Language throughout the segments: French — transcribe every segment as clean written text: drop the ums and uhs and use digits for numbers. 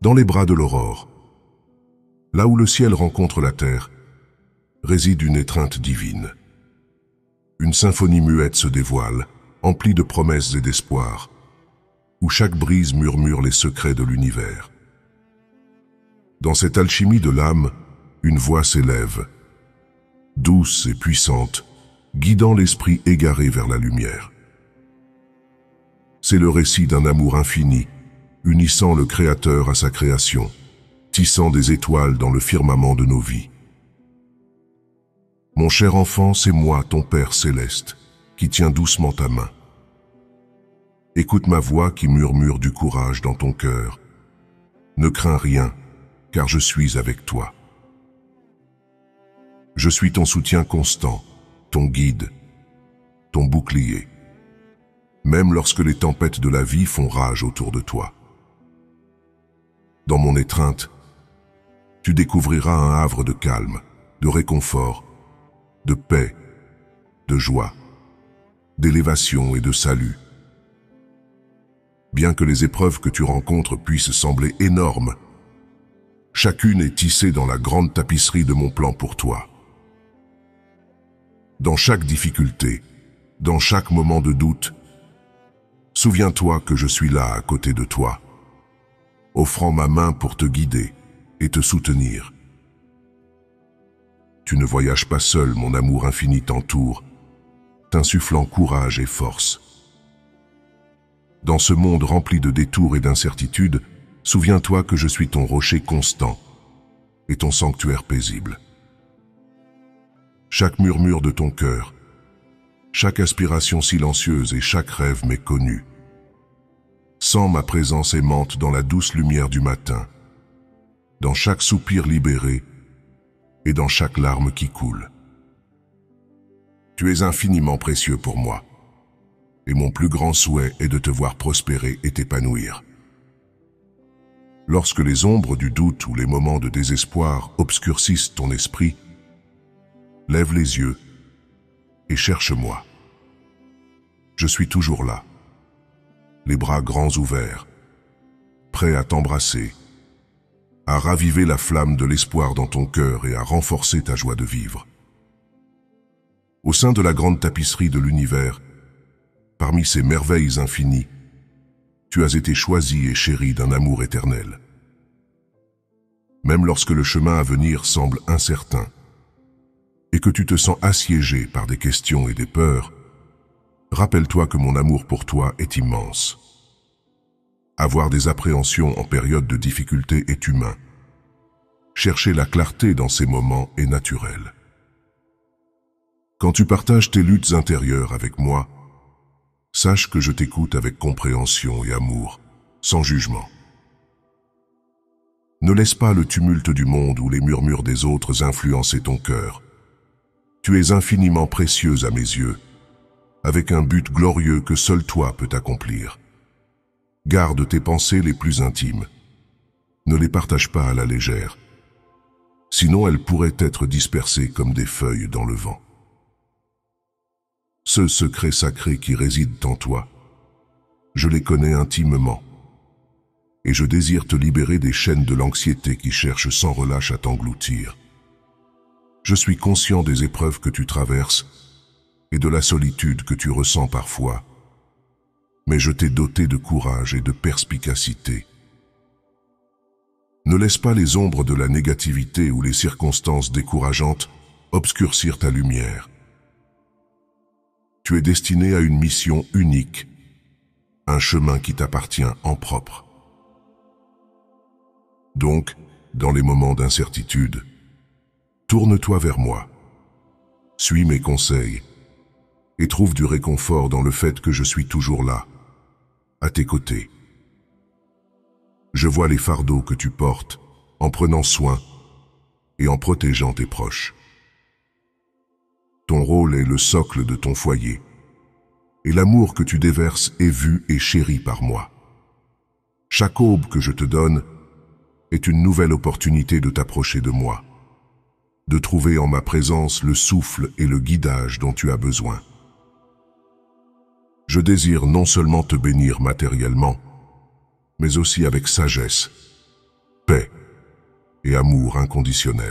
Dans les bras de l'aurore, là où le ciel rencontre la terre, réside une étreinte divine. Une symphonie muette se dévoile, emplie de promesses et d'espoir, où chaque brise murmure les secrets de l'univers. Dans cette alchimie de l'âme, une voix s'élève, douce et puissante, guidant l'esprit égaré vers la lumière. C'est le récit d'un amour infini, unissant le Créateur à sa création, tissant des étoiles dans le firmament de nos vies. Mon cher enfant, c'est moi, ton Père céleste, qui tient doucement ta main. Écoute ma voix qui murmure du courage dans ton cœur. Ne crains rien, car je suis avec toi. Je suis ton soutien constant, ton guide, ton bouclier, même lorsque les tempêtes de la vie font rage autour de toi. Dans mon étreinte, tu découvriras un havre de calme, de réconfort, de paix, de joie, d'élévation et de salut. Bien que les épreuves que tu rencontres puissent sembler énormes, chacune est tissée dans la grande tapisserie de mon plan pour toi. Dans chaque difficulté, dans chaque moment de doute, souviens-toi que je suis là à côté de toi, offrant ma main pour te guider et te soutenir. Tu ne voyages pas seul, mon amour infini t'entoure, t'insufflant courage et force. Dans ce monde rempli de détours et d'incertitudes, souviens-toi que je suis ton rocher constant et ton sanctuaire paisible. Chaque murmure de ton cœur, chaque aspiration silencieuse et chaque rêve méconnu, sens ma présence aimante dans la douce lumière du matin, dans chaque soupir libéré et dans chaque larme qui coule. Tu es infiniment précieux pour moi, et mon plus grand souhait est de te voir prospérer et t'épanouir. Lorsque les ombres du doute ou les moments de désespoir obscurcissent ton esprit, lève les yeux et cherche-moi. Je suis toujours là, les bras grands ouverts, prêt à t'embrasser, à raviver la flamme de l'espoir dans ton cœur et à renforcer ta joie de vivre. Au sein de la grande tapisserie de l'univers, parmi ces merveilles infinies, tu as été choisi et chéri d'un amour éternel. Même lorsque le chemin à venir semble incertain et que tu te sens assiégé par des questions et des peurs, rappelle-toi que mon amour pour toi est immense. Avoir des appréhensions en période de difficulté est humain. Chercher la clarté dans ces moments est naturel. Quand tu partages tes luttes intérieures avec moi, sache que je t'écoute avec compréhension et amour, sans jugement. Ne laisse pas le tumulte du monde ou les murmures des autres influencer ton cœur. Tu es infiniment précieuse à mes yeux, avec un but glorieux que seul toi peux accomplir. Garde tes pensées les plus intimes. Ne les partage pas à la légère. Sinon elles pourraient être dispersées comme des feuilles dans le vent. Ce secret sacré qui réside en toi, je les connais intimement, et je désire te libérer des chaînes de l'anxiété qui cherchent sans relâche à t'engloutir. Je suis conscient des épreuves que tu traverses et de la solitude que tu ressens parfois, mais je t'ai doté de courage et de perspicacité. Ne laisse pas les ombres de la négativité ou les circonstances décourageantes obscurcir ta lumière. Tu es destiné à une mission unique, un chemin qui t'appartient en propre. Donc, dans les moments d'incertitude, tourne-toi vers moi, suis mes conseils et trouve du réconfort dans le fait que je suis toujours là, à tes côtés. Je vois les fardeaux que tu portes en prenant soin et en protégeant tes proches. Ton rôle est le socle de ton foyer, et l'amour que tu déverses est vu et chéri par moi. Chaque aube que je te donne est une nouvelle opportunité de t'approcher de moi, de trouver en ma présence le souffle et le guidage dont tu as besoin. Je désire non seulement te bénir matériellement, mais aussi avec sagesse, paix et amour inconditionnel.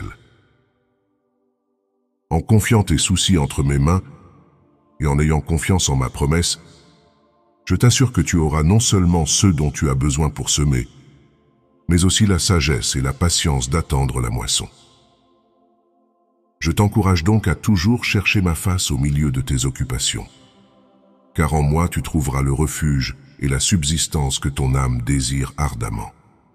En confiant tes soucis entre mes mains et en ayant confiance en ma promesse, je t'assure que tu auras non seulement ce dont tu as besoin pour semer, mais aussi la sagesse et la patience d'attendre la moisson. Je t'encourage donc à toujours chercher ma face au milieu de tes occupations, car en moi tu trouveras le refuge et la subsistance que ton âme désire ardemment.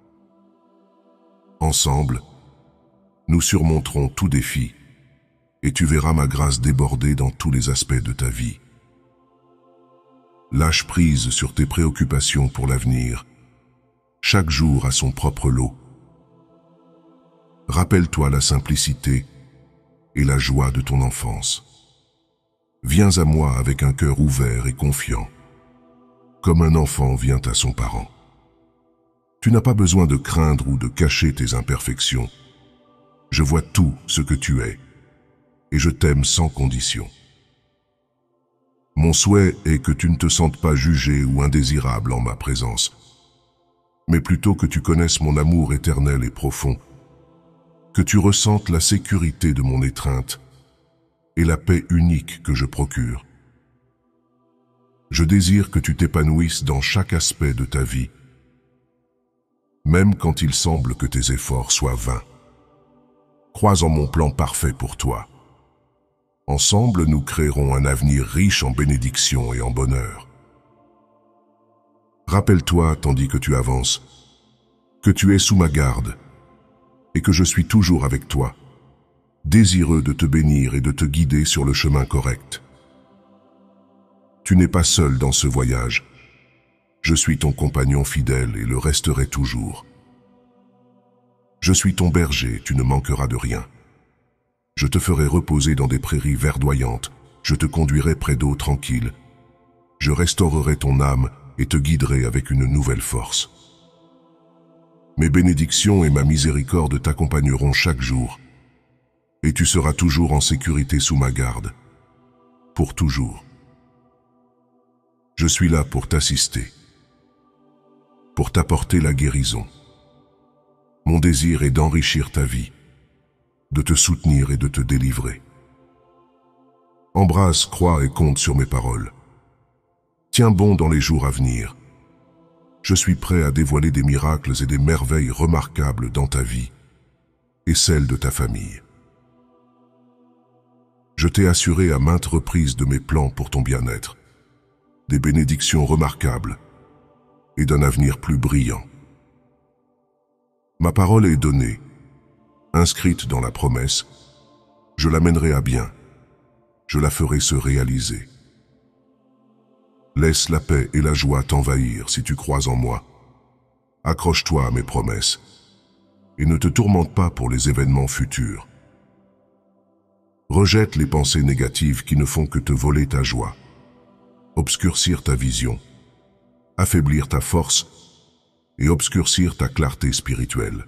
Ensemble, nous surmonterons tout défi, et tu verras ma grâce déborder dans tous les aspects de ta vie. Lâche prise sur tes préoccupations pour l'avenir. Chaque jour a son propre lot. Rappelle-toi la simplicité et la joie de ton enfance. Viens à moi avec un cœur ouvert et confiant, comme un enfant vient à son parent. Tu n'as pas besoin de craindre ou de cacher tes imperfections. Je vois tout ce que tu es, et je t'aime sans condition. Mon souhait est que tu ne te sentes pas jugé ou indésirable en ma présence, mais plutôt que tu connaisses mon amour éternel et profond, que tu ressentes la sécurité de mon étreinte et la paix unique que je procure. Je désire que tu t'épanouisses dans chaque aspect de ta vie, même quand il semble que tes efforts soient vains. Crois en mon plan parfait pour toi. Ensemble, nous créerons un avenir riche en bénédictions et en bonheur. Rappelle-toi, tandis que tu avances, que tu es sous ma garde et que je suis toujours avec toi, désireux de te bénir et de te guider sur le chemin correct. Tu n'es pas seul dans ce voyage. Je suis ton compagnon fidèle et le resterai toujours. Je suis ton berger, tu ne manqueras de rien. Je te ferai reposer dans des prairies verdoyantes, je te conduirai près d'eaux tranquilles. Je restaurerai ton âme et te guiderai avec une nouvelle force. Mes bénédictions et ma miséricorde t'accompagneront chaque jour, et tu seras toujours en sécurité sous ma garde, pour toujours. Je suis là pour t'assister, pour t'apporter la guérison. Mon désir est d'enrichir ta vie, de te soutenir et de te délivrer. Embrasse, crois et compte sur mes paroles. Tiens bon dans les jours à venir. Je suis prêt à dévoiler des miracles et des merveilles remarquables dans ta vie et celle de ta famille. Je t'ai assuré à maintes reprises de mes plans pour ton bien-être, des bénédictions remarquables et d'un avenir plus brillant. Ma parole est donnée, inscrite dans la promesse, je la mènerai à bien, je la ferai se réaliser. Laisse la paix et la joie t'envahir si tu crois en moi. Accroche-toi à mes promesses et ne te tourmente pas pour les événements futurs. Rejette les pensées négatives qui ne font que te voler ta joie, obscurcir ta vision, affaiblir ta force et obscurcir ta clarté spirituelle.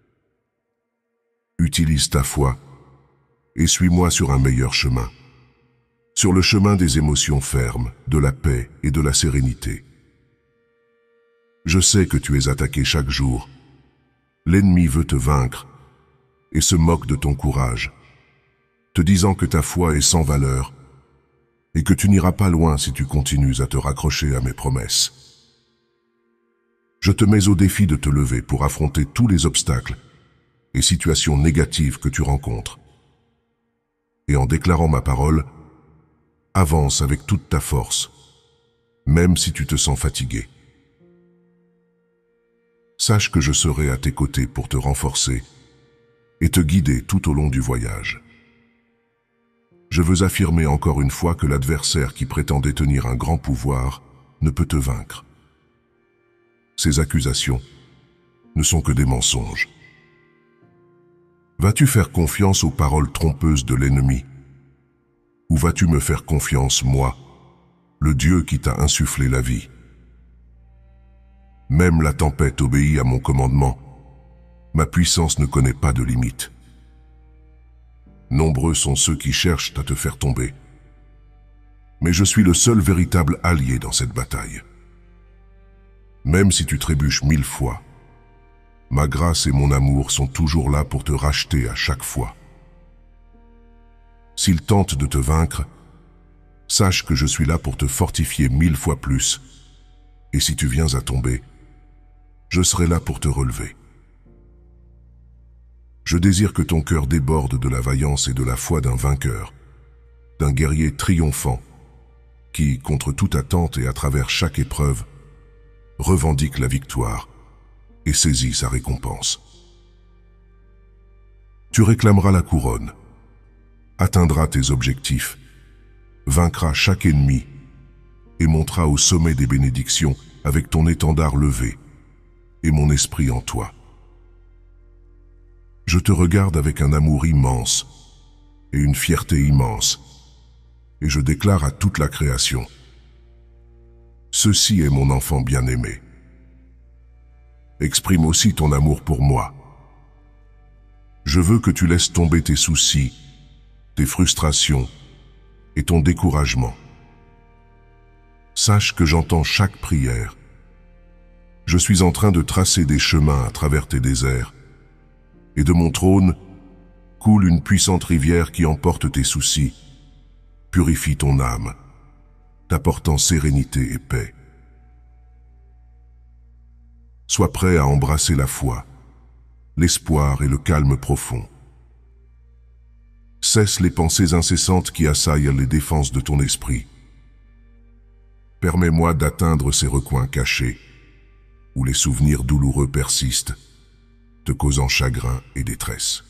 Utilise ta foi et suis-moi sur un meilleur chemin, sur le chemin des émotions fermes, de la paix et de la sérénité. Je sais que tu es attaqué chaque jour. L'ennemi veut te vaincre et se moque de ton courage, te disant que ta foi est sans valeur et que tu n'iras pas loin si tu continues à te raccrocher à mes promesses. Je te mets au défi de te lever pour affronter tous les obstacles et situations négatives que tu rencontres. Et en déclarant ma parole, avance avec toute ta force, même si tu te sens fatigué. Sache que je serai à tes côtés pour te renforcer et te guider tout au long du voyage. Je veux affirmer encore une fois que l'adversaire qui prétend détenir un grand pouvoir ne peut te vaincre. Ces accusations ne sont que des mensonges. Vas-tu faire confiance aux paroles trompeuses de l'ennemi? Ou vas-tu me faire confiance, moi, le Dieu qui t'a insufflé la vie? Même la tempête obéit à mon commandement. Ma puissance ne connaît pas de limite. Nombreux sont ceux qui cherchent à te faire tomber. Mais je suis le seul véritable allié dans cette bataille. Même si tu trébuches 1000 fois, ma grâce et mon amour sont toujours là pour te racheter à chaque fois. S'il tente de te vaincre, sache que je suis là pour te fortifier 1000 fois plus. Et si tu viens à tomber, je serai là pour te relever. Je désire que ton cœur déborde de la vaillance et de la foi d'un vainqueur, d'un guerrier triomphant, qui, contre toute attente et à travers chaque épreuve, revendique la victoire et saisit sa récompense. Tu réclameras la couronne, atteindras tes objectifs, vaincras chaque ennemi et monteras au sommet des bénédictions avec ton étendard levé et mon esprit en toi. Je te regarde avec un amour immense et une fierté immense, et je déclare à toute la création: ceci est mon enfant bien-aimé. Exprime aussi ton amour pour moi. Je veux que tu laisses tomber tes soucis, tes frustrations et ton découragement. Sache que j'entends chaque prière. Je suis en train de tracer des chemins à travers tes déserts, et de mon trône coule une puissante rivière qui emporte tes soucis, purifie ton âme, t'apportant sérénité et paix. Sois prêt à embrasser la foi, l'espoir et le calme profond. Cesse les pensées incessantes qui assaillent les défenses de ton esprit. Permets-moi d'atteindre ces recoins cachés, où les souvenirs douloureux persistent, te causant chagrin et détresse.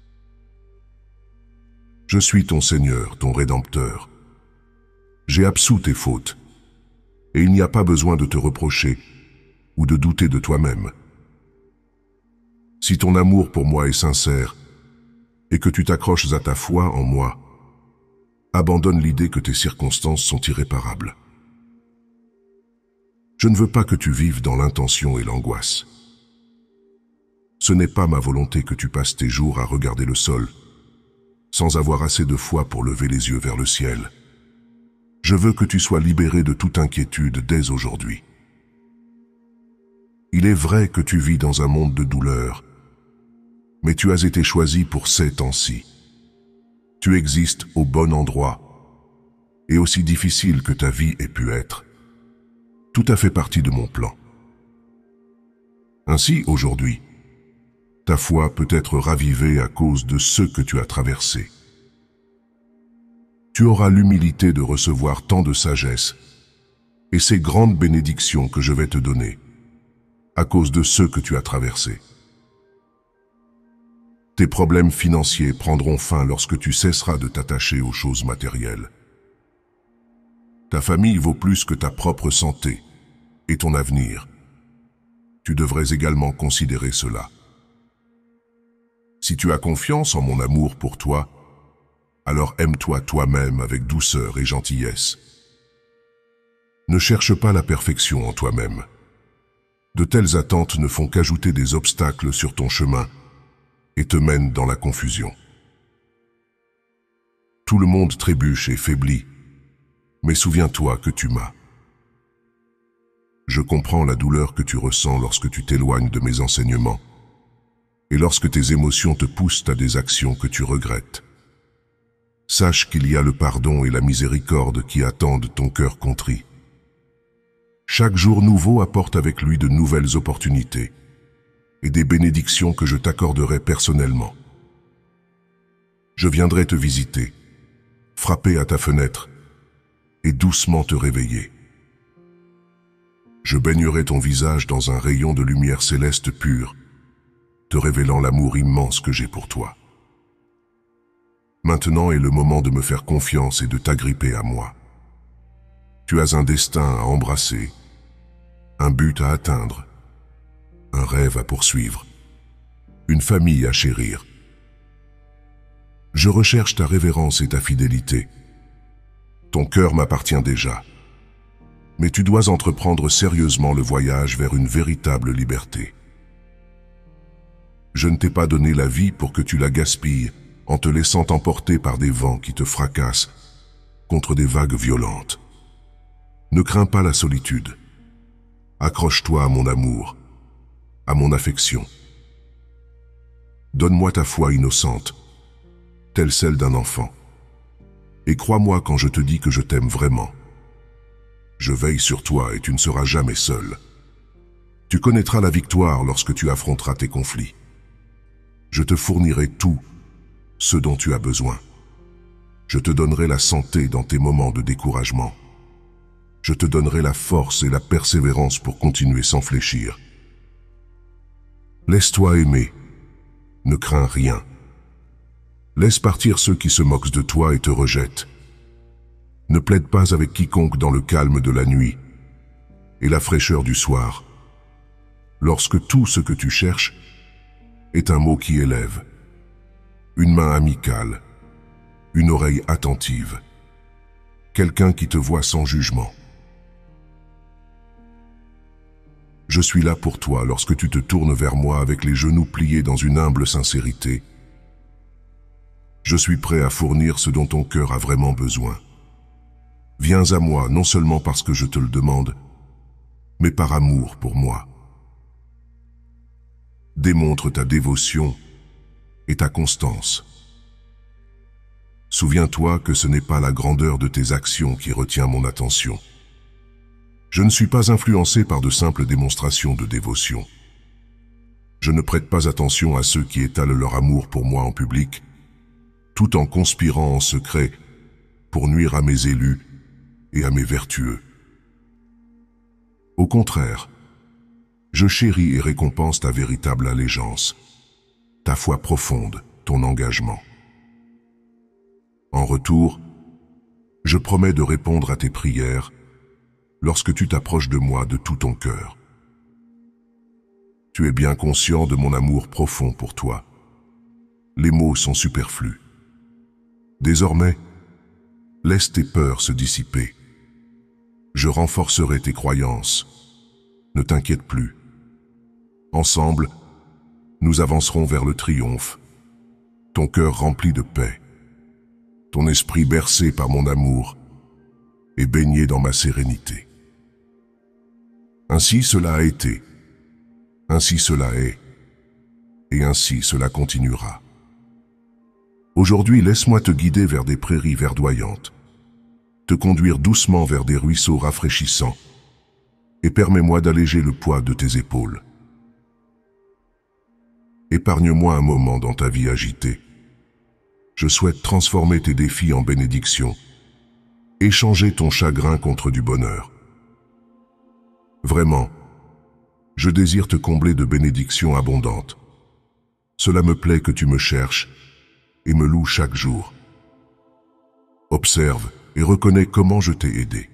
Je suis ton Seigneur, ton Rédempteur. J'ai absous tes fautes, et il n'y a pas besoin de te reprocher ou de douter de toi-même. Si ton amour pour moi est sincère et que tu t'accroches à ta foi en moi, abandonne l'idée que tes circonstances sont irréparables. Je ne veux pas que tu vives dans l'intention et l'angoisse. Ce n'est pas ma volonté que tu passes tes jours à regarder le sol, sans avoir assez de foi pour lever les yeux vers le ciel. Je veux que tu sois libéré de toute inquiétude dès aujourd'hui. Il est vrai que tu vis dans un monde de douleur, mais tu as été choisi pour ces temps-ci. Tu existes au bon endroit, et aussi difficile que ta vie ait pu être, tout a fait partie de mon plan. Ainsi, aujourd'hui, ta foi peut être ravivée à cause de ce que tu as traversé. Tu auras l'humilité de recevoir tant de sagesse et ces grandes bénédictions que je vais te donner à cause de ce que tu as traversé. Tes problèmes financiers prendront fin lorsque tu cesseras de t'attacher aux choses matérielles. Ta famille vaut plus que ta propre santé et ton avenir. Tu devrais également considérer cela. Si tu as confiance en mon amour pour toi, alors aime-toi toi-même avec douceur et gentillesse. Ne cherche pas la perfection en toi-même. De telles attentes ne font qu'ajouter des obstacles sur ton chemin et te mènent dans la confusion. Tout le monde trébuche et faiblit, mais souviens-toi que tu m'as. Je comprends la douleur que tu ressens lorsque tu t'éloignes de mes enseignements et lorsque tes émotions te poussent à des actions que tu regrettes. Sache qu'il y a le pardon et la miséricorde qui attendent ton cœur contrit. Chaque jour nouveau apporte avec lui de nouvelles opportunités et des bénédictions que je t'accorderai personnellement. Je viendrai te visiter, frapper à ta fenêtre et doucement te réveiller. Je baignerai ton visage dans un rayon de lumière céleste pure, te révélant l'amour immense que j'ai pour toi. Maintenant est le moment de me faire confiance et de t'agripper à moi. Tu as un destin à embrasser, un but à atteindre, un rêve à poursuivre, une famille à chérir. Je recherche ta révérence et ta fidélité. Ton cœur m'appartient déjà, mais tu dois entreprendre sérieusement le voyage vers une véritable liberté. Je ne t'ai pas donné la vie pour que tu la gaspilles en te laissant emporter par des vents qui te fracassent contre des vagues violentes. Ne crains pas la solitude. Accroche-toi à mon amour, à mon affection Donne-moi ta foi innocente, telle celle d'un enfant. Et crois-moi quand je te dis que je t'aime vraiment. Je veille sur toi et tu ne seras jamais seul. Tu connaîtras la victoire lorsque tu affronteras tes conflits. Je te fournirai tout ce dont tu as besoin. Je te donnerai la santé dans tes moments de découragement. Je te donnerai la force et la persévérance pour continuer sans fléchir. Laisse-toi aimer. Ne crains rien. Laisse partir ceux qui se moquent de toi et te rejettent. Ne plaide pas avec quiconque dans le calme de la nuit et la fraîcheur du soir, lorsque tout ce que tu cherches est un mot qui élève, une main amicale, une oreille attentive, quelqu'un qui te voit sans jugement. Je suis là pour toi lorsque tu te tournes vers moi avec les genoux pliés dans une humble sincérité. Je suis prêt à fournir ce dont ton cœur a vraiment besoin. Viens à moi non seulement parce que je te le demande, mais par amour pour moi. Démontre ta dévotion et ta constance. Souviens-toi que ce n'est pas la grandeur de tes actions qui retient mon attention. Je ne suis pas influencé par de simples démonstrations de dévotion. Je ne prête pas attention à ceux qui étalent leur amour pour moi en public, tout en conspirant en secret pour nuire à mes élus et à mes vertueux. Au contraire, je chéris et récompense ta véritable allégeance, ta foi profonde, ton engagement. En retour, je promets de répondre à tes prières lorsque tu t'approches de moi de tout ton cœur. Tu es bien conscient de mon amour profond pour toi. Les mots sont superflus. Désormais, laisse tes peurs se dissiper. Je renforcerai tes croyances. Ne t'inquiète plus. Ensemble, nous avancerons vers le triomphe, ton cœur rempli de paix, ton esprit bercé par mon amour et baigné dans ma sérénité. Ainsi cela a été, ainsi cela est, et ainsi cela continuera. Aujourd'hui, laisse-moi te guider vers des prairies verdoyantes, te conduire doucement vers des ruisseaux rafraîchissants, et permets-moi d'alléger le poids de tes épaules. Épargne-moi un moment dans ta vie agitée. Je souhaite transformer tes défis en bénédictions, échanger ton chagrin contre du bonheur. Vraiment, je désire te combler de bénédictions abondantes. Cela me plaît que tu me cherches et me loues chaque jour. Observe et reconnais comment je t'ai aidé.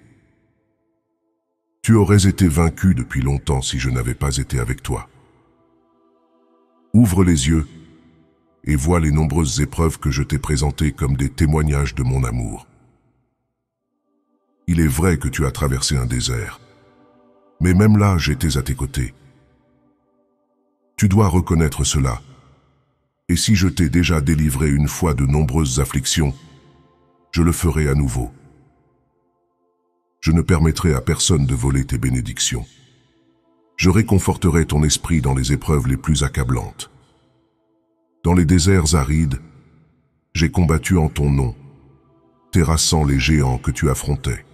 Tu aurais été vaincu depuis longtemps si je n'avais pas été avec toi. Ouvre les yeux et vois les nombreuses épreuves que je t'ai présentées comme des témoignages de mon amour. Il est vrai que tu as traversé un désert, mais même là, j'étais à tes côtés. Tu dois reconnaître cela. Et si je t'ai déjà délivré une fois de nombreuses afflictions, je le ferai à nouveau. Je ne permettrai à personne de voler tes bénédictions. Je réconforterai ton esprit dans les épreuves les plus accablantes. Dans les déserts arides, j'ai combattu en ton nom, terrassant les géants que tu affrontais.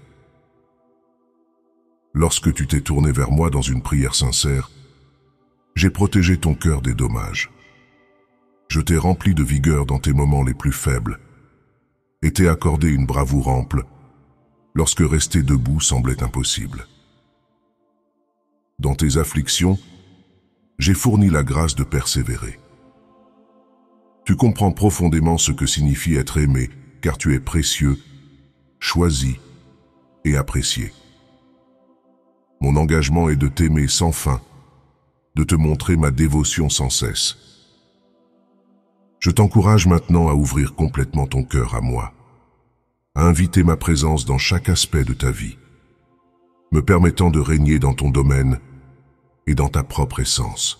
Lorsque tu t'es tourné vers moi dans une prière sincère, j'ai protégé ton cœur des dommages. Je t'ai rempli de vigueur dans tes moments les plus faibles et t'ai accordé une bravoure ample lorsque rester debout semblait impossible. Dans tes afflictions, j'ai fourni la grâce de persévérer. Tu comprends profondément ce que signifie être aimé, car tu es précieux, choisi et apprécié. Mon engagement est de t'aimer sans fin, de te montrer ma dévotion sans cesse. Je t'encourage maintenant à ouvrir complètement ton cœur à moi, à inviter ma présence dans chaque aspect de ta vie, me permettant de régner dans ton domaine et dans ta propre essence.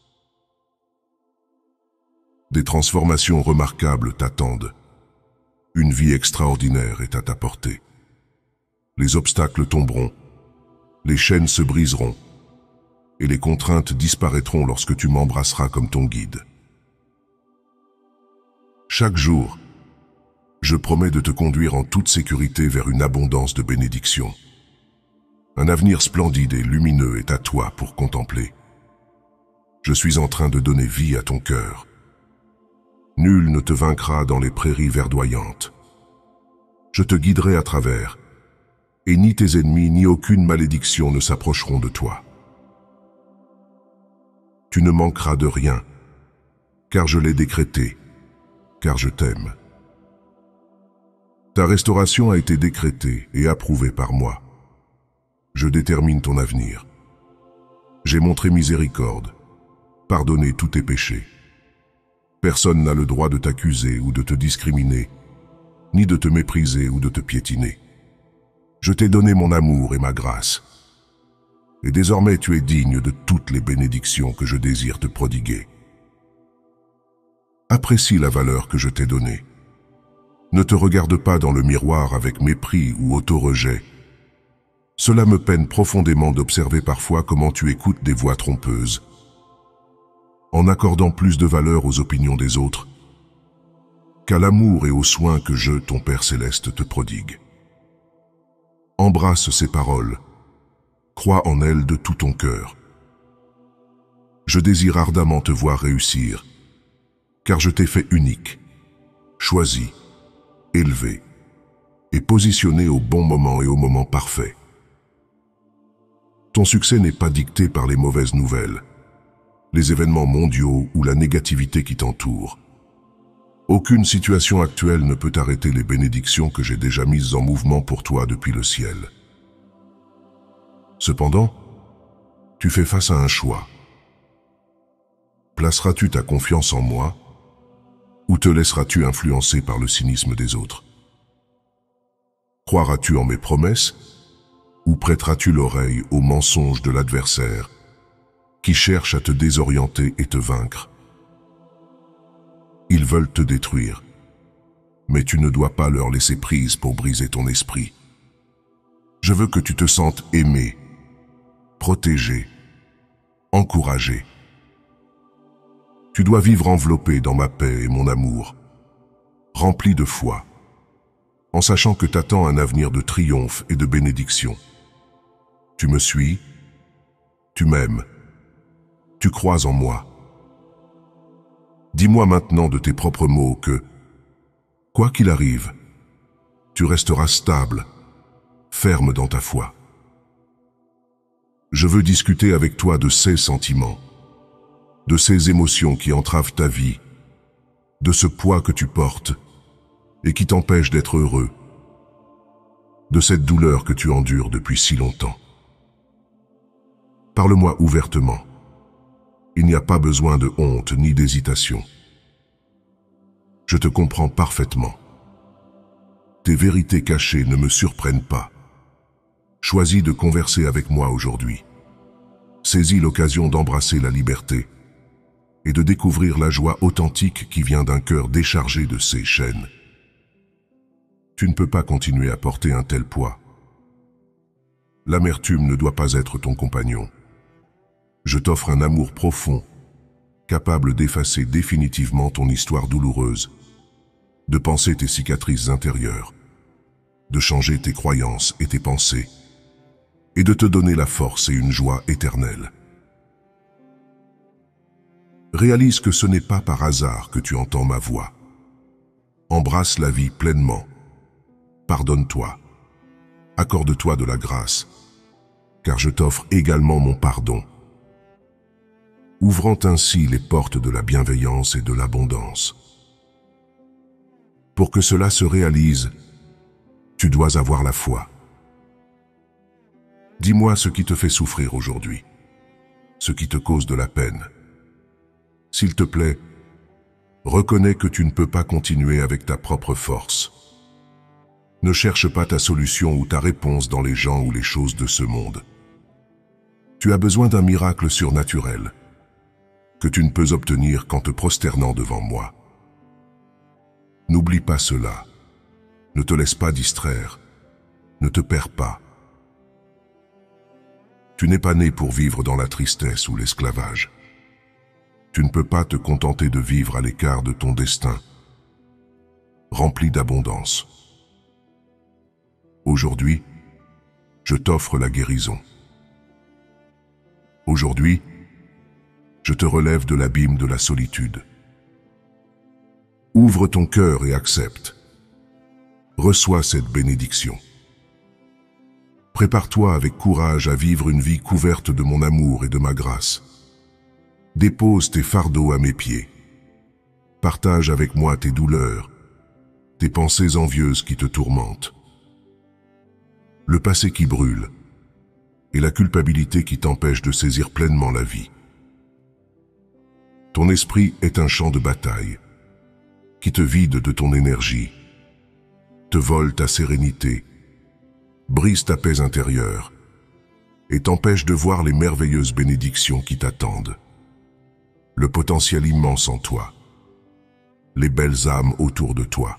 Des transformations remarquables t'attendent. Une vie extraordinaire est à ta portée. Les obstacles tomberont, les chaînes se briseront, et les contraintes disparaîtront lorsque tu m'embrasseras comme ton guide. Chaque jour, je promets de te conduire en toute sécurité vers une abondance de bénédictions. Un avenir splendide et lumineux est à toi pour contempler. Je suis en train de donner vie à ton cœur. Nul ne te vaincra dans les prairies verdoyantes. Je te guiderai à travers, et ni tes ennemis ni aucune malédiction ne s'approcheront de toi. Tu ne manqueras de rien, car je l'ai décrété, car je t'aime. Ta restauration a été décrétée et approuvée par moi. Je détermine ton avenir. J'ai montré miséricorde, pardonné tous tes péchés. Personne n'a le droit de t'accuser ou de te discriminer, ni de te mépriser ou de te piétiner. Je t'ai donné mon amour et ma grâce. Et désormais tu es digne de toutes les bénédictions que je désire te prodiguer. Apprécie la valeur que je t'ai donnée. Ne te regarde pas dans le miroir avec mépris ou auto-rejet. Cela me peine profondément d'observer parfois comment tu écoutes des voix trompeuses, en accordant plus de valeur aux opinions des autres qu'à l'amour et aux soins que je, ton Père céleste, te prodigue. Embrasse ces paroles, crois en elles de tout ton cœur. Je désire ardemment te voir réussir, car je t'ai fait unique, choisi, élevé et positionné au bon moment et au moment parfait. Ton succès n'est pas dicté par les mauvaises nouvelles, les événements mondiaux ou la négativité qui t'entoure. Aucune situation actuelle ne peut arrêter les bénédictions que j'ai déjà mises en mouvement pour toi depuis le ciel. Cependant, tu fais face à un choix. Placeras-tu ta confiance en moi ou te laisseras-tu influencer par le cynisme des autres? Croiras-tu en mes promesses ou prêteras-tu l'oreille aux mensonges de l'adversaire qui cherche à te désorienter et te vaincre? Ils veulent te détruire, mais tu ne dois pas leur laisser prise pour briser ton esprit. Je veux que tu te sentes aimé, protégé, encouragé. Tu dois vivre enveloppé dans ma paix et mon amour, rempli de foi, en sachant que t'attends un avenir de triomphe et de bénédiction. Tu me suis, tu m'aimes, tu crois en moi. Dis-moi maintenant de tes propres mots que, quoi qu'il arrive, tu resteras stable, ferme dans ta foi. Je veux discuter avec toi de ces sentiments, de ces émotions qui entravent ta vie, de ce poids que tu portes et qui t'empêche d'être heureux, de cette douleur que tu endures depuis si longtemps. Parle-moi ouvertement. Il n'y a pas besoin de honte ni d'hésitation. Je te comprends parfaitement. Tes vérités cachées ne me surprennent pas. Choisis de converser avec moi aujourd'hui. Saisis l'occasion d'embrasser la liberté et de découvrir la joie authentique qui vient d'un cœur déchargé de ses chaînes. Tu ne peux pas continuer à porter un tel poids. L'amertume ne doit pas être ton compagnon. Je t'offre un amour profond, capable d'effacer définitivement ton histoire douloureuse, de panser tes cicatrices intérieures, de changer tes croyances et tes pensées, et de te donner la force et une joie éternelle. Réalise que ce n'est pas par hasard que tu entends ma voix. Embrasse la vie pleinement. Pardonne-toi. Accorde-toi de la grâce, car je t'offre également mon pardon, ouvrant ainsi les portes de la bienveillance et de l'abondance. Pour que cela se réalise, tu dois avoir la foi. Dis-moi ce qui te fait souffrir aujourd'hui, ce qui te cause de la peine. S'il te plaît, reconnais que tu ne peux pas continuer avec ta propre force. Ne cherche pas ta solution ou ta réponse dans les gens ou les choses de ce monde. Tu as besoin d'un miracle surnaturel que tu ne peux obtenir qu'en te prosternant devant moi. N'oublie pas cela. Ne te laisse pas distraire. Ne te perds pas. Tu n'es pas né pour vivre dans la tristesse ou l'esclavage. Tu ne peux pas te contenter de vivre à l'écart de ton destin, rempli d'abondance. Aujourd'hui, je t'offre la guérison. Aujourd'hui, je te relève de l'abîme de la solitude. Ouvre ton cœur et accepte. Reçois cette bénédiction. Prépare-toi avec courage à vivre une vie couverte de mon amour et de ma grâce. Dépose tes fardeaux à mes pieds. Partage avec moi tes douleurs, tes pensées envieuses qui te tourmentent, le passé qui brûle et la culpabilité qui t'empêche de saisir pleinement la vie. Ton esprit est un champ de bataille qui te vide de ton énergie, te vole ta sérénité, brise ta paix intérieure et t'empêche de voir les merveilleuses bénédictions qui t'attendent, le potentiel immense en toi, les belles âmes autour de toi.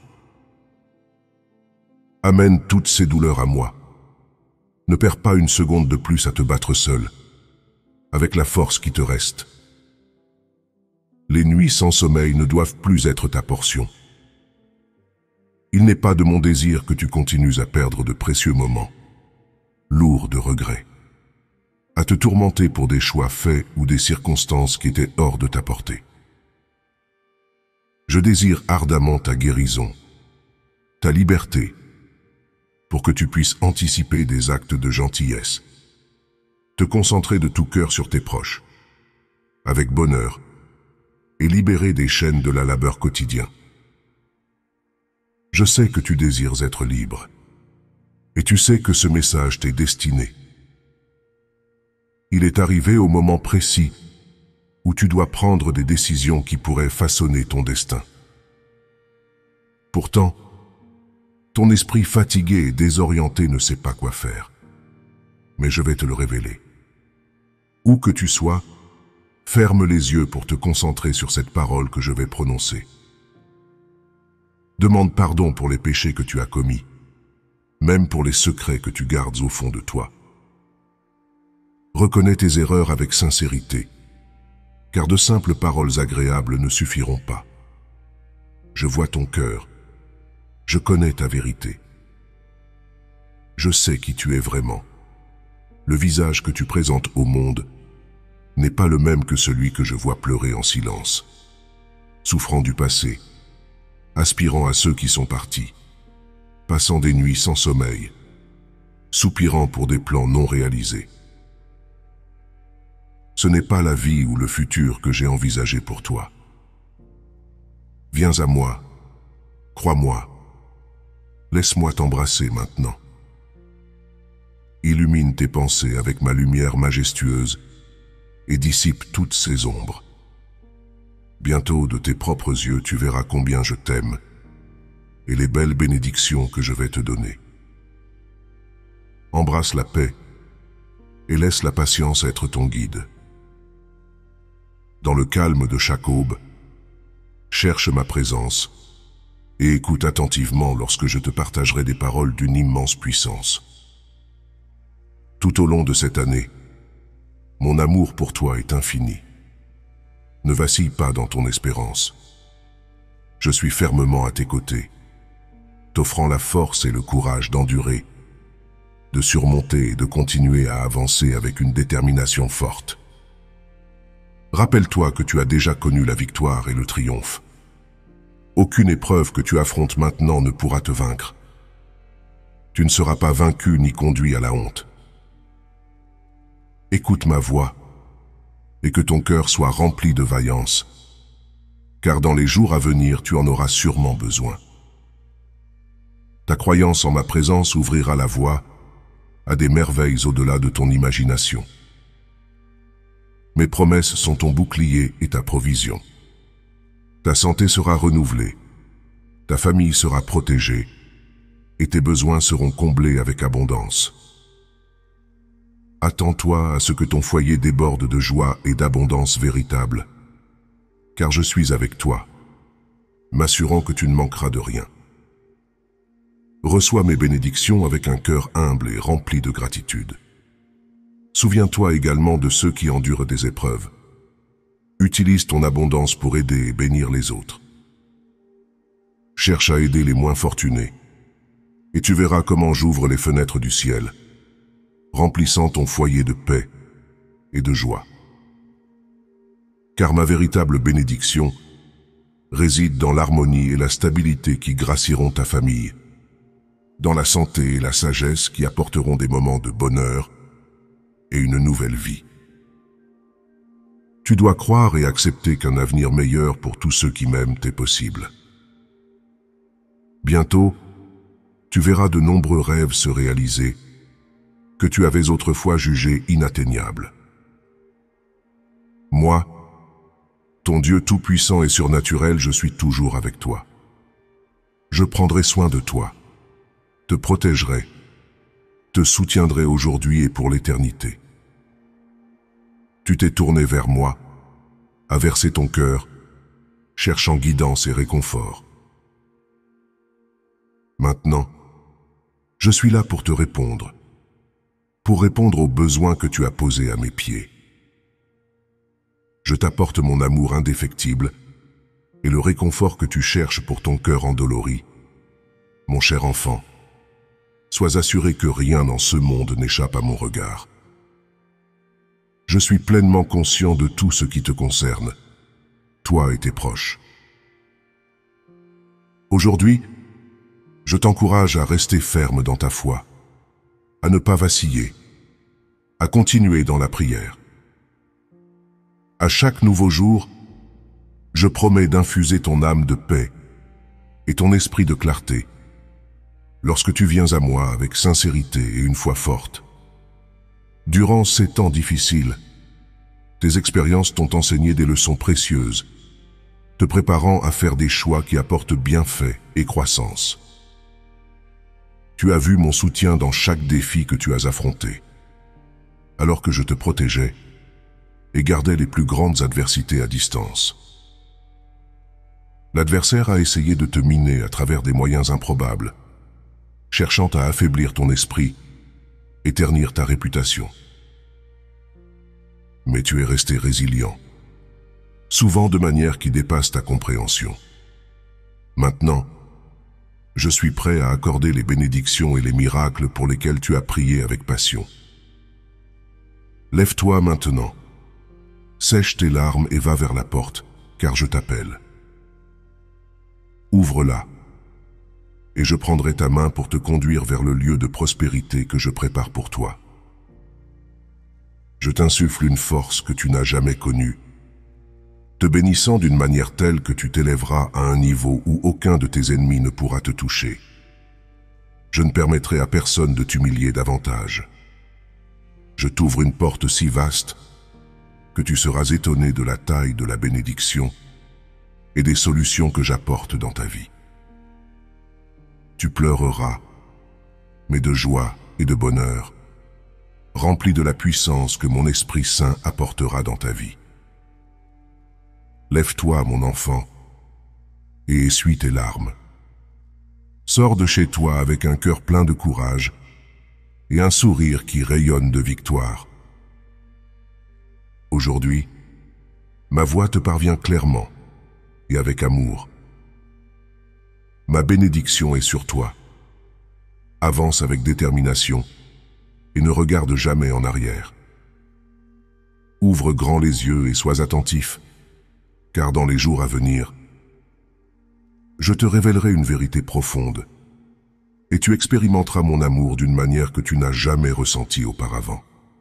Amène toutes ces douleurs à moi. Ne perds pas une seconde de plus à te battre seul, avec la force qui te reste. Les nuits sans sommeil ne doivent plus être ta portion. Il n'est pas de mon désir que tu continues à perdre de précieux moments, lourds de regrets, à te tourmenter pour des choix faits ou des circonstances qui étaient hors de ta portée. Je désire ardemment ta guérison, ta liberté, pour que tu puisses anticiper des actes de gentillesse, te concentrer de tout cœur sur tes proches, avec bonheur, et libérer des chaînes de la labeur quotidien. Je sais que tu désires être libre, et tu sais que ce message t'est destiné. Il est arrivé au moment précis où tu dois prendre des décisions qui pourraient façonner ton destin. Pourtant, ton esprit fatigué et désorienté ne sait pas quoi faire. Mais je vais te le révéler. Où que tu sois, ferme les yeux pour te concentrer sur cette parole que je vais prononcer. Demande pardon pour les péchés que tu as commis, même pour les secrets que tu gardes au fond de toi. Reconnais tes erreurs avec sincérité, car de simples paroles agréables ne suffiront pas. Je vois ton cœur, je connais ta vérité. Je sais qui tu es vraiment. Le visage que tu présentes au monde n'est pas le même que celui que je vois pleurer en silence, souffrant du passé, aspirant à ceux qui sont partis, passant des nuits sans sommeil, soupirant pour des plans non réalisés. Ce n'est pas la vie ou le futur que j'ai envisagé pour toi. Viens à moi, crois-moi, laisse-moi t'embrasser maintenant. Illumine tes pensées avec ma lumière majestueuse et dissipe toutes ces ombres. Bientôt, de tes propres yeux, tu verras combien je t'aime et les belles bénédictions que je vais te donner. Embrasse la paix et laisse la patience être ton guide. Dans le calme de chaque aube, cherche ma présence et écoute attentivement lorsque je te partagerai des paroles d'une immense puissance. Tout au long de cette année, mon amour pour toi est infini. Ne vacille pas dans ton espérance. Je suis fermement à tes côtés, t'offrant la force et le courage d'endurer, de surmonter et de continuer à avancer avec une détermination forte. Rappelle-toi que tu as déjà connu la victoire et le triomphe. Aucune épreuve que tu affrontes maintenant ne pourra te vaincre. Tu ne seras pas vaincu ni conduit à la honte. Écoute ma voix et que ton cœur soit rempli de vaillance, car dans les jours à venir, tu en auras sûrement besoin. Ta croyance en ma présence ouvrira la voie à des merveilles au-delà de ton imagination. Mes promesses sont ton bouclier et ta provision. Ta santé sera renouvelée, ta famille sera protégée et tes besoins seront comblés avec abondance. Attends-toi à ce que ton foyer déborde de joie et d'abondance véritable, car je suis avec toi, m'assurant que tu ne manqueras de rien. Reçois mes bénédictions avec un cœur humble et rempli de gratitude. Souviens-toi également de ceux qui endurent des épreuves. Utilise ton abondance pour aider et bénir les autres. Cherche à aider les moins fortunés, et tu verras comment j'ouvre les fenêtres du ciel, remplissant ton foyer de paix et de joie. Car ma véritable bénédiction réside dans l'harmonie et la stabilité qui gracieront ta famille, dans la santé et la sagesse qui apporteront des moments de bonheur et une nouvelle vie. Tu dois croire et accepter qu'un avenir meilleur pour tous ceux qui m'aiment est possible. Bientôt, tu verras de nombreux rêves se réaliser que tu avais autrefois jugés inatteignables. Moi, ton Dieu tout-puissant et surnaturel, je suis toujours avec toi. Je prendrai soin de toi, te protégerai, te soutiendrai aujourd'hui et pour l'éternité. Tu t'es tourné vers moi, as versé ton cœur, cherchant guidance et réconfort. Maintenant, je suis là pour te répondre, aux besoins que tu as posés à mes pieds. Je t'apporte mon amour indéfectible et le réconfort que tu cherches pour ton cœur endolori. Mon cher enfant, sois assuré que rien dans ce monde n'échappe à mon regard. Je suis pleinement conscient de tout ce qui te concerne, toi et tes proches. Aujourd'hui, je t'encourage à rester ferme dans ta foi, à ne pas vaciller, à continuer dans la prière. À chaque nouveau jour, je promets d'infuser ton âme de paix et ton esprit de clarté lorsque tu viens à moi avec sincérité et une foi forte. Durant ces temps difficiles, tes expériences t'ont enseigné des leçons précieuses, te préparant à faire des choix qui apportent bienfait et croissance. Tu as vu mon soutien dans chaque défi que tu as affronté, alors que je te protégeais et gardais les plus grandes adversités à distance. L'adversaire a essayé de te miner à travers des moyens improbables, cherchant à affaiblir ton esprit et ternir ta réputation. Mais tu es resté résilient, souvent de manière qui dépasse ta compréhension. Maintenant, je suis prêt à accorder les bénédictions et les miracles pour lesquels tu as prié avec passion. Lève-toi maintenant, sèche tes larmes et va vers la porte, car je t'appelle. Ouvre-la, et je prendrai ta main pour te conduire vers le lieu de prospérité que je prépare pour toi. Je t'insuffle une force que tu n'as jamais connue, te bénissant d'une manière telle que tu t'élèveras à un niveau où aucun de tes ennemis ne pourra te toucher. Je ne permettrai à personne de t'humilier davantage. Je t'ouvre une porte si vaste que tu seras étonné de la taille de la bénédiction et des solutions que j'apporte dans ta vie. Tu pleureras, mais de joie et de bonheur, rempli de la puissance que mon Esprit Saint apportera dans ta vie. Lève-toi, mon enfant, et essuie tes larmes. Sors de chez toi avec un cœur plein de courage et un sourire qui rayonne de victoire. Aujourd'hui, ma voix te parvient clairement et avec amour. Ma bénédiction est sur toi. Avance avec détermination et ne regarde jamais en arrière. Ouvre grand les yeux et sois attentif, car dans les jours à venir, je te révélerai une vérité profonde et tu expérimenteras mon amour d'une manière que tu n'as jamais ressentie auparavant.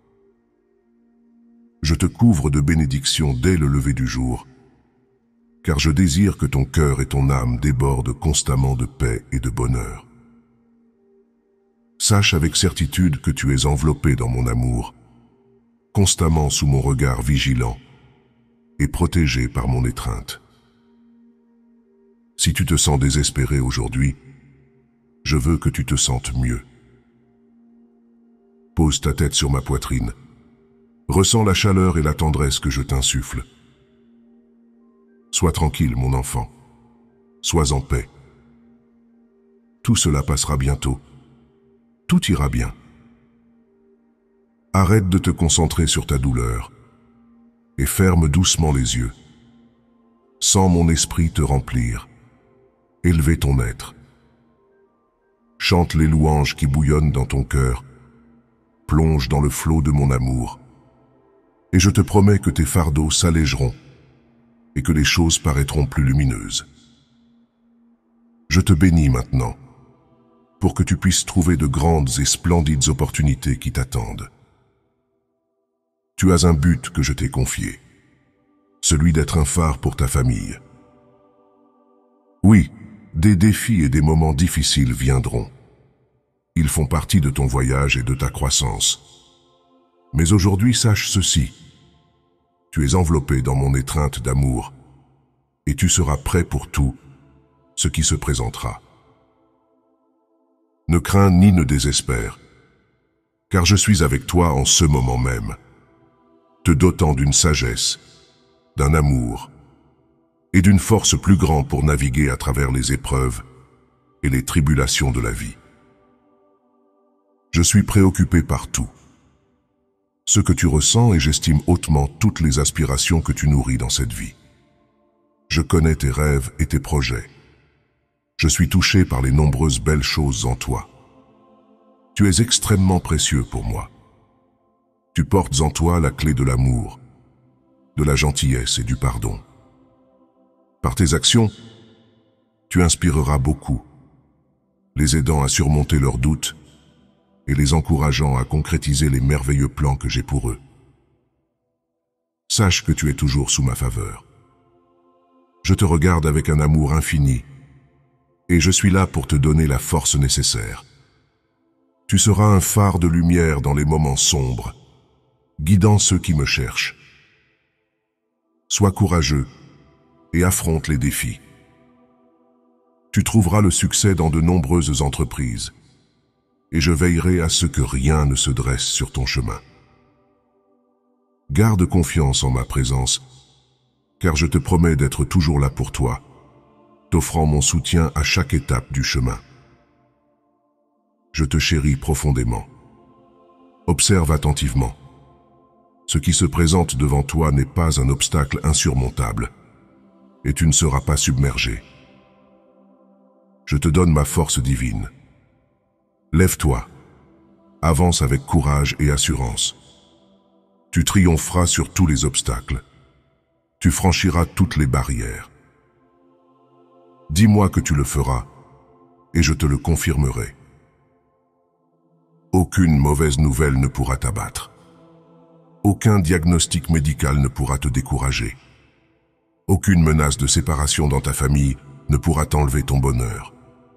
Je te couvre de bénédictions dès le lever du jour, car je désire que ton cœur et ton âme débordent constamment de paix et de bonheur. Sache avec certitude que tu es enveloppé dans mon amour, constamment sous mon regard vigilant et protégé par mon étreinte. Si tu te sens désespéré aujourd'hui, je veux que tu te sentes mieux. Pose ta tête sur ma poitrine. Ressens la chaleur et la tendresse que je t'insuffle. Sois tranquille, mon enfant. Sois en paix. Tout cela passera bientôt. Tout ira bien. Arrête de te concentrer sur ta douleur et ferme doucement les yeux. Sens mon esprit te remplir. élever ton être. Chante les louanges qui bouillonnent dans ton cœur, plonge dans le flot de mon amour, et je te promets que tes fardeaux s'allégeront et que les choses paraîtront plus lumineuses. Je te bénis maintenant, pour que tu puisses trouver de grandes et splendides opportunités qui t'attendent. Tu as un but que je t'ai confié, celui d'être un phare pour ta famille. Oui, des défis et des moments difficiles viendront. Ils font partie de ton voyage et de ta croissance. Mais aujourd'hui, sache ceci. Tu es enveloppé dans mon étreinte d'amour et tu seras prêt pour tout ce qui se présentera. Ne crains ni ne désespère, car je suis avec toi en ce moment même, te dotant d'une sagesse, d'un amour et d'une force plus grande pour naviguer à travers les épreuves et les tribulations de la vie. Je suis préoccupé par tout, ce que tu ressens, et j'estime hautement toutes les aspirations que tu nourris dans cette vie. Je connais tes rêves et tes projets. Je suis touché par les nombreuses belles choses en toi. Tu es extrêmement précieux pour moi. Tu portes en toi la clé de l'amour, de la gentillesse et du pardon. Par tes actions, tu inspireras beaucoup, les aidant à surmonter leurs doutes et les encourageant à concrétiser les merveilleux plans que j'ai pour eux. Sache que tu es toujours sous ma faveur. Je te regarde avec un amour infini et je suis là pour te donner la force nécessaire. Tu seras un phare de lumière dans les moments sombres, guidant ceux qui me cherchent. Sois courageux et affronte les défis. Tu trouveras le succès dans de nombreuses entreprises et je veillerai à ce que rien ne se dresse sur ton chemin. Garde confiance en ma présence, car je te promets d'être toujours là pour toi, t'offrant mon soutien à chaque étape du chemin. Je te chéris profondément. Observe attentivement. Ce qui se présente devant toi n'est pas un obstacle insurmontable, et tu ne seras pas submergé. Je te donne ma force divine. Lève-toi, avance avec courage et assurance. Tu triompheras sur tous les obstacles. Tu franchiras toutes les barrières. Dis-moi que tu le feras, et je te le confirmerai. Aucune mauvaise nouvelle ne pourra t'abattre. Aucun diagnostic médical ne pourra te décourager. Aucune menace de séparation dans ta famille ne pourra t'enlever ton bonheur.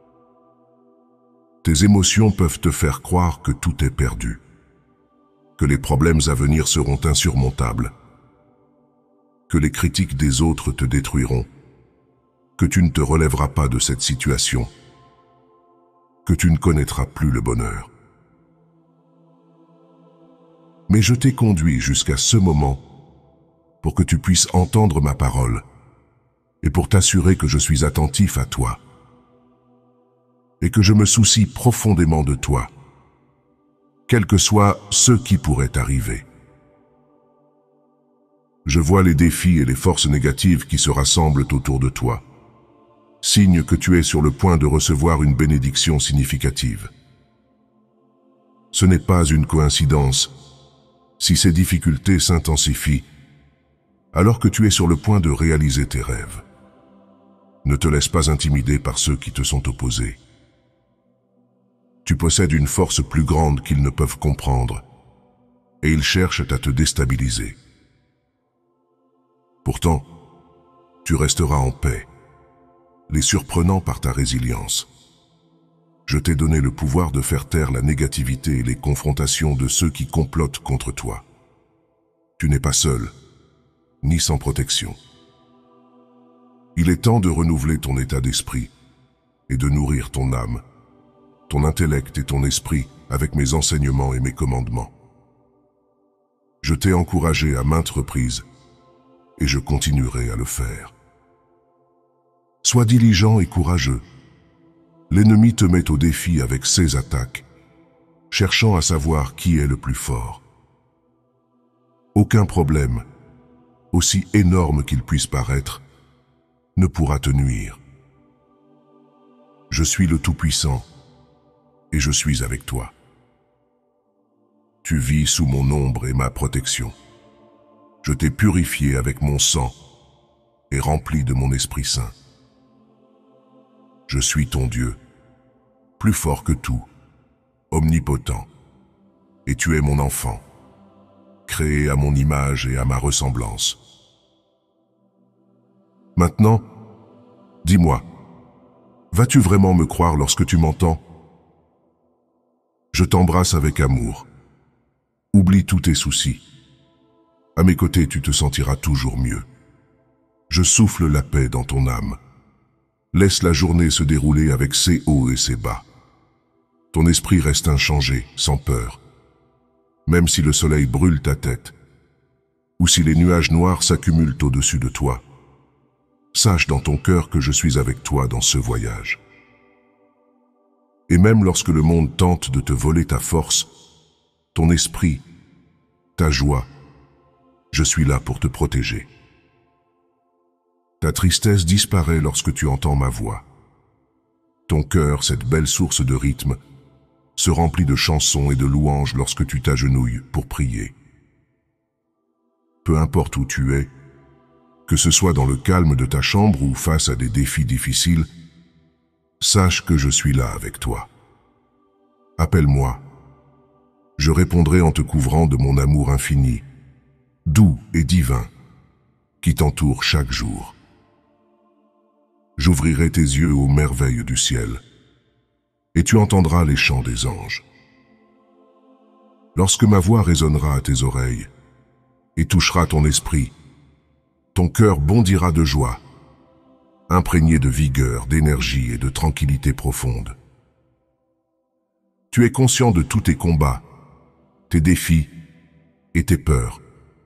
Tes émotions peuvent te faire croire que tout est perdu, que les problèmes à venir seront insurmontables, que les critiques des autres te détruiront, que tu ne te relèveras pas de cette situation, que tu ne connaîtras plus le bonheur. Mais je t'ai conduit jusqu'à ce moment pour que tu puisses entendre ma parole et pour t'assurer que je suis attentif à toi et que je me soucie profondément de toi, quel que soit ce qui pourrait arriver. Je vois les défis et les forces négatives qui se rassemblent autour de toi, signe que tu es sur le point de recevoir une bénédiction significative. Ce n'est pas une coïncidence si ces difficultés s'intensifient alors que tu es sur le point de réaliser tes rêves. Ne te laisse pas intimider par ceux qui te sont opposés. Tu possèdes une force plus grande qu'ils ne peuvent comprendre, et ils cherchent à te déstabiliser. Pourtant, tu resteras en paix, les surprenant par ta résilience. Je t'ai donné le pouvoir de faire taire la négativité et les confrontations de ceux qui complotent contre toi. Tu n'es pas seul, ni sans protection. Il est temps de renouveler ton état d'esprit et de nourrir ton âme, ton intellect et ton esprit avec mes enseignements et mes commandements. Je t'ai encouragé à maintes reprises et je continuerai à le faire. Sois diligent et courageux. L'ennemi te met au défi avec ses attaques, cherchant à savoir qui est le plus fort. Aucun problème, aussi énorme qu'il puisse paraître, ne pourra te nuire. Je suis le Tout-Puissant et je suis avec toi. Tu vis sous mon ombre et ma protection. Je t'ai purifié avec mon sang et rempli de mon Esprit Saint. Je suis ton Dieu, plus fort que tout, omnipotent, et tu es mon enfant, créé à mon image et à ma ressemblance. Maintenant, dis-moi, vas-tu vraiment me croire lorsque tu m'entends? Je t'embrasse avec amour. Oublie tous tes soucis. À mes côtés, tu te sentiras toujours mieux. Je souffle la paix dans ton âme. Laisse la journée se dérouler avec ses hauts et ses bas. Ton esprit reste inchangé, sans peur. Même si le soleil brûle ta tête, ou si les nuages noirs s'accumulent au-dessus de toi, sache dans ton cœur que je suis avec toi dans ce voyage. Et même lorsque le monde tente de te voler ta force, ton esprit, ta joie, je suis là pour te protéger. Ta tristesse disparaît lorsque tu entends ma voix. Ton cœur, cette belle source de rythme, se remplit de chansons et de louanges lorsque tu t'agenouilles pour prier. Peu importe où tu es, que ce soit dans le calme de ta chambre ou face à des défis difficiles, sache que je suis là avec toi. Appelle-moi. Je répondrai en te couvrant de mon amour infini, doux et divin, qui t'entoure chaque jour. J'ouvrirai tes yeux aux merveilles du ciel, et tu entendras les chants des anges. Lorsque ma voix résonnera à tes oreilles et touchera ton esprit, ton cœur bondira de joie, imprégné de vigueur, d'énergie et de tranquillité profonde. Tu es conscient de tous tes combats, tes défis et tes peurs.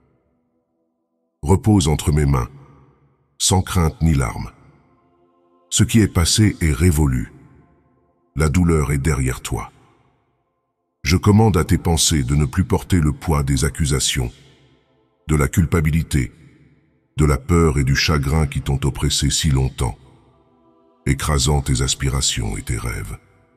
Repose entre mes mains, sans crainte ni larmes. Ce qui est passé est révolu. La douleur est derrière toi. Je commande à tes pensées de ne plus porter le poids des accusations, de la culpabilité, de la peur et du chagrin qui t'ont oppressé si longtemps, écrasant tes aspirations et tes rêves.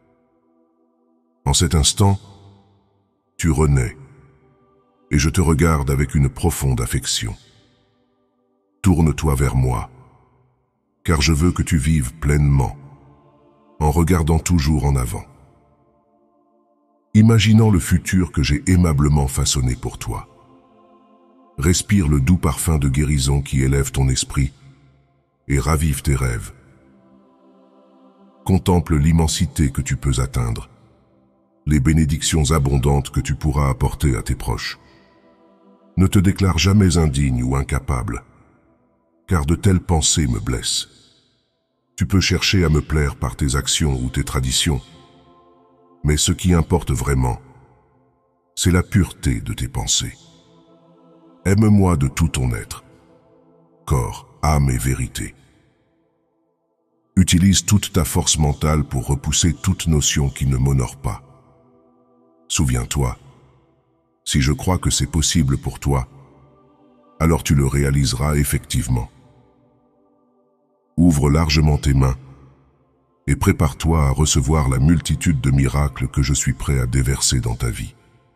En cet instant, tu renais, et je te regarde avec une profonde affection. Tourne-toi vers moi, car je veux que tu vives pleinement, en regardant toujours en avant. Imaginant le futur que j'ai aimablement façonné pour toi. Respire le doux parfum de guérison qui élève ton esprit et ravive tes rêves. Contemple l'immensité que tu peux atteindre, les bénédictions abondantes que tu pourras apporter à tes proches. Ne te déclare jamais indigne ou incapable, car de telles pensées me blessent. Tu peux chercher à me plaire par tes actions ou tes traditions, mais ce qui importe vraiment, c'est la pureté de tes pensées. Aime-moi de tout ton être, corps, âme et vérité. Utilise toute ta force mentale pour repousser toute notion qui ne m'honore pas. Souviens-toi, si je crois que c'est possible pour toi, alors tu le réaliseras effectivement. Ouvre largement tes mains et prépare-toi à recevoir la multitude de miracles que je suis prêt à déverser dans ta vie.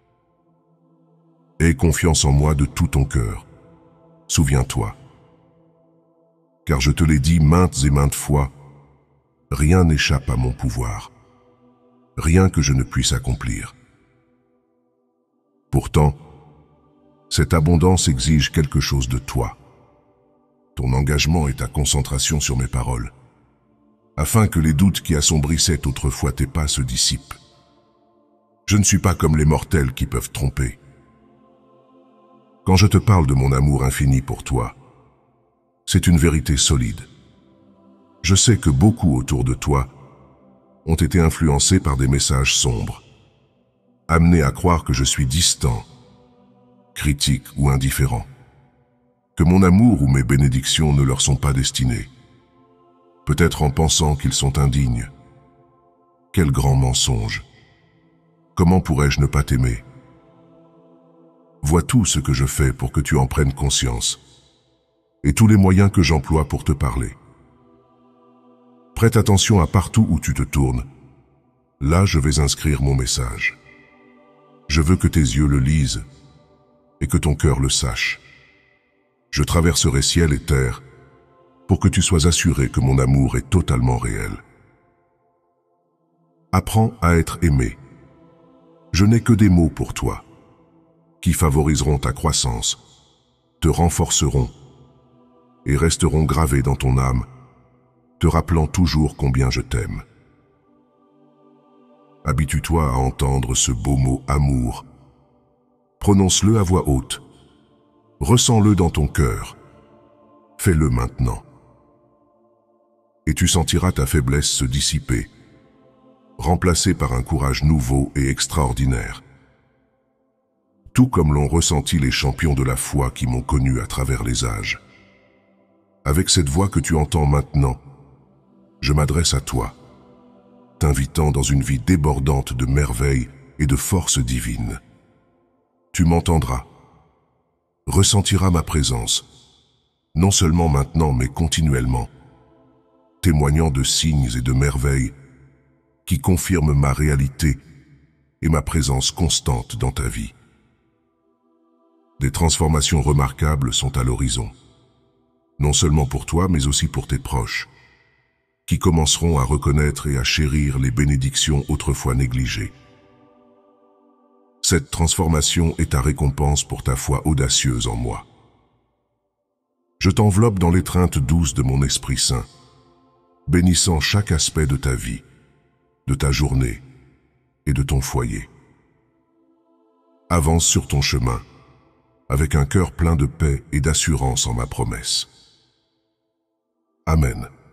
Aie confiance en moi de tout ton cœur. Souviens-toi. Car je te l'ai dit maintes et maintes fois, rien n'échappe à mon pouvoir. Rien que je ne puisse accomplir. Pourtant, cette abondance exige quelque chose de toi. Ton engagement et ta concentration sur mes paroles, afin que les doutes qui assombrissaient autrefois tes pas se dissipent. Je ne suis pas comme les mortels qui peuvent tromper. Quand je te parle de mon amour infini pour toi, c'est une vérité solide. Je sais que beaucoup autour de toi ont été influencés par des messages sombres, amenés à croire que je suis distant, critique ou indifférent, que mon amour ou mes bénédictions ne leur sont pas destinées, peut-être en pensant qu'ils sont indignes. Quel grand mensonge! Comment pourrais-je ne pas t'aimer? Vois tout ce que je fais pour que tu en prennes conscience, et tous les moyens que j'emploie pour te parler. Prête attention à partout où tu te tournes. Là, je vais inscrire mon message. Je veux que tes yeux le lisent et que ton cœur le sache. Je traverserai ciel et terre pour que tu sois assuré que mon amour est totalement réel. Apprends à être aimé. Je n'ai que des mots pour toi, qui favoriseront ta croissance, te renforceront et resteront gravés dans ton âme, te rappelant toujours combien je t'aime. Habitue-toi à entendre ce beau mot amour. Prononce-le à voix haute. Ressens-le dans ton cœur. Fais-le maintenant. Et tu sentiras ta faiblesse se dissiper, remplacée par un courage nouveau et extraordinaire. Tout comme l'ont ressenti les champions de la foi qui m'ont connu à travers les âges. Avec cette voix que tu entends maintenant, je m'adresse à toi, t'invitant dans une vie débordante de merveilles et de force divine. Tu m'entendras, ressentiras ma présence, non seulement maintenant mais continuellement, témoignant de signes et de merveilles qui confirment ma réalité et ma présence constante dans ta vie. Des transformations remarquables sont à l'horizon, non seulement pour toi mais aussi pour tes proches, qui commenceront à reconnaître et à chérir les bénédictions autrefois négligées. Cette transformation est ta récompense pour ta foi audacieuse en moi. Je t'enveloppe dans l'étreinte douce de mon Esprit Saint, bénissant chaque aspect de ta vie, de ta journée et de ton foyer. Avance sur ton chemin, avec un cœur plein de paix et d'assurance en ma promesse. Amen.